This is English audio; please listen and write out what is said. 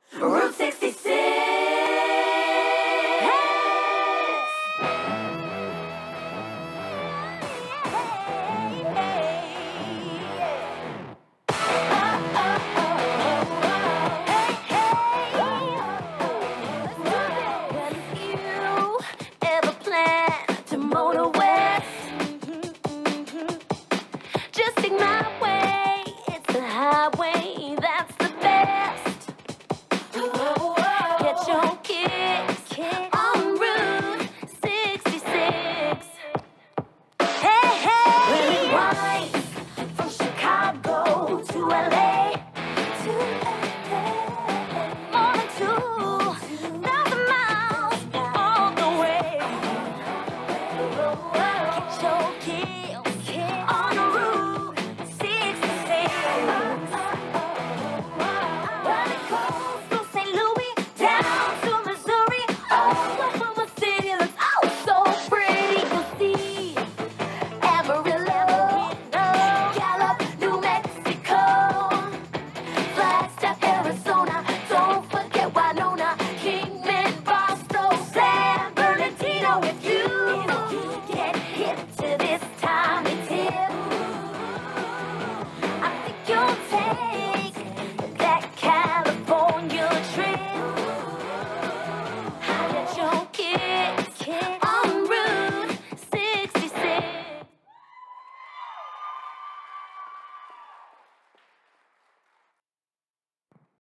Route 66. To motor west, just take my way. It's the highway that's the best. Get your kicks on Route 66. Hey, hey, when it winds from Chicago to LA, more than 2,000 miles all the way. Get your kicks on Route 66. Well, it goes from St. Louis down to Missouri. Oklahoma City looks oh so pretty. You'll see Amarillo, Gallup, New Mexico, Flagstaff, Arizona. Don't forget Winona, Kingman, Barstow, San Bernardino. If you